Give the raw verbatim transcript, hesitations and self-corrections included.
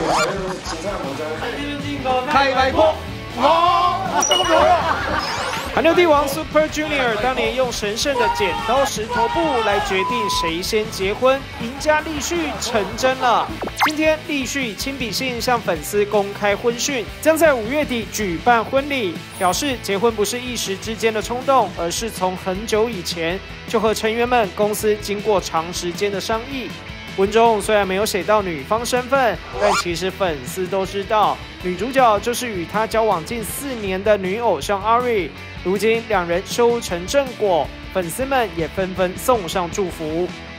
开麦克，哦，这个没有。 韩流帝王 Super Junior 当年用神圣的剪刀石头布来决定谁先结婚，赢家立旭成真了。今天立旭亲笔信向粉丝公开婚讯，将在五月底举办婚礼，表示结婚不是一时之间的冲动，而是从很久以前就和成员们公司经过长时间的商议。 文中虽然没有写到女方身份，但其实粉丝都知道，女主角就是与他交往近四年的女偶像阿瑞。如今两人修成正果，粉丝们也纷纷送上祝福。